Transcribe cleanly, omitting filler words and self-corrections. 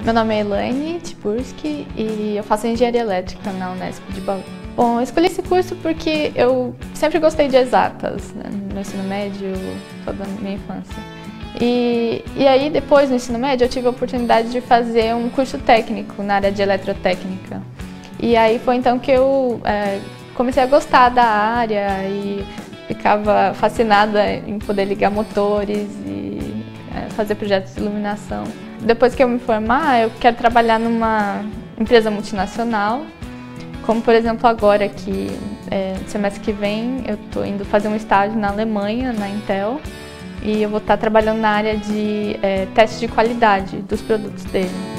Meu nome é Elaine Tiburski e eu faço engenharia elétrica na Unesp de Bauru. Bom, eu escolhi esse curso porque eu sempre gostei de exatas, né, no ensino médio, toda a minha infância. E aí, depois, no ensino médio, eu tive a oportunidade de fazer um curso técnico na área de eletrotécnica. E aí foi então que eu comecei a gostar da área e ficava fascinada em poder ligar motores e fazer projetos de iluminação. Depois que eu me formar, eu quero trabalhar numa empresa multinacional, como por exemplo agora que no semestre que vem eu estou indo fazer um estágio na Alemanha, na Intel, e eu vou estar trabalhando na área de teste de qualidade dos produtos dele.